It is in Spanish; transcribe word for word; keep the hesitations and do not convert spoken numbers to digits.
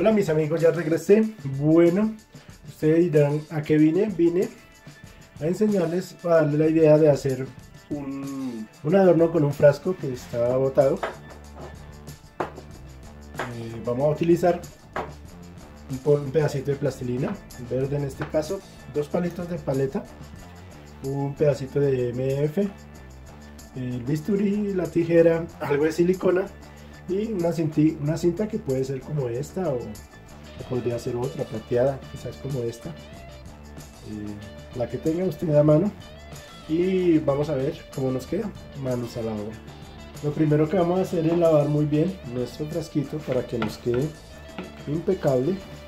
Hola mis amigos, ya regresé. Bueno, ustedes dirán a qué vine. Vine a enseñarles, a darle la idea de hacer un, un adorno con un frasco que está botado. Eh, vamos a utilizar un, po- un pedacito de plastilina verde, en este caso, dos palitos de paleta, un pedacito de M D F, el bisturí, la tijera, algo de silicona y una, cinti- una cinta que puede ser como esta o, o podría ser otra plateada, quizás como esta, eh, la que tenga usted a mano, y vamos a ver cómo nos queda. Manos a la obra. Lo primero que vamos a hacer es lavar muy bien nuestro frasquito para que nos quede impecable.